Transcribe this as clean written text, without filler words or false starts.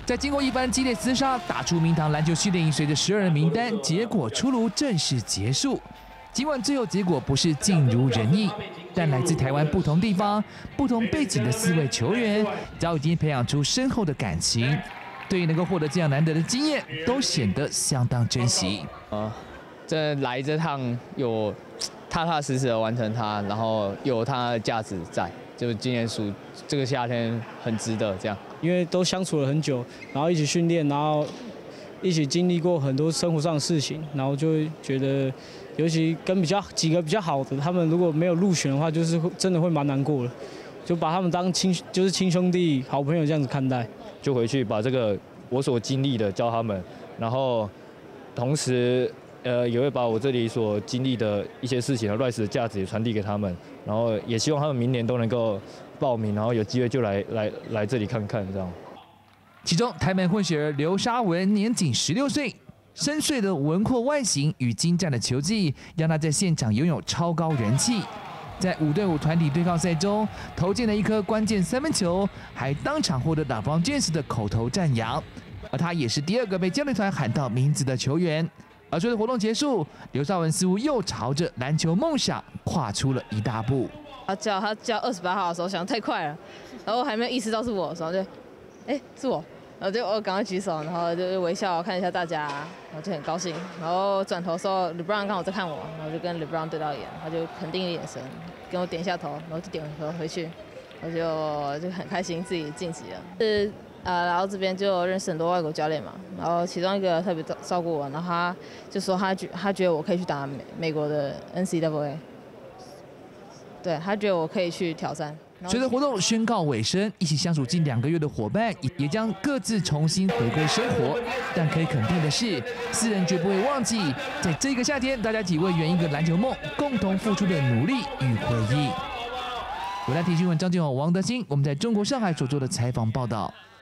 在经过一番激烈厮杀，打出明堂篮球训练营随着12人名单结果出炉，正式结束。尽管最后结果不是尽如人意，但来自台湾不同地方、不同背景的4位球员，早已经培养出深厚的感情，对于能够获得这样难得的经验，都显得相当珍惜。 这来这趟有踏踏实实的完成它，然后有它的价值在，就今年暑这个夏天很值得这样。 因为都相处了很久，然后一起训练，然后一起经历过很多生活上的事情，然后就会觉得，尤其跟几个比较好的，他们如果没有入选的话，就是真的会蛮难过的，就把他们当亲兄弟、好朋友这样子看待。 就回去把这个我所经历的教他们，然后同时也会把我这里所经历的一些事情的 Rise 的价值也传递给他们，然后也希望他们明年都能够报名，然后有机会就来这里看看这样。 其中台门混血儿刘莎雯年仅16岁，深邃的轮廓外形与精湛的球技，让她在现场拥有超高人气。在5对5团体对抗赛中，投进了一颗关键3分球，还当场获得LeBron James 的口头赞扬。而他也是第2个被教练团喊到名字的球员。而随着活动结束，刘莎雯似乎又朝着篮球梦想跨出了一大步。 他叫28号的时候，想太快了，然后还没有意识到是我的时候，是我，然后我赶快举手，然后就微笑看一下大家，然后就很高兴。然后转头的时候 ，LeBron 刚好在看我，然后就跟 LeBron 对到眼，他就肯定的眼神，跟我点一下头，然后就点回去，我就很开心自己晋级了。然后这边就认识很多外国教练嘛，然后其中一个特别照顾我，然后他就说他觉得我可以去打美国的 NCAA， 对他觉得我可以去挑战。 随着活动宣告尾声，一起相处近2个月的伙伴也将各自重新回归生活。但可以肯定的是，4人绝不会忘记，在这个夏天，大家一起为圆一个篮球梦共同付出的努力与回忆。我来体新闻张建宏、王德兴，我们在中国上海所做的采访报道。